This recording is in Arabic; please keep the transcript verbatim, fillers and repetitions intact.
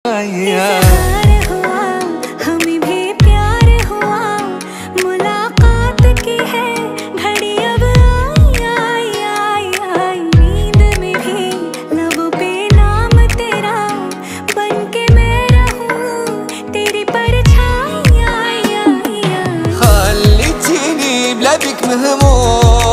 हमें भी प्यार हुआ, मुलाकात की है घड़ी अब आई आई आई। नींद में भी लबों पे नाम तेरा, बन के मैं रहूं तेरी परछाई। خليتيني بلا بيك مهموم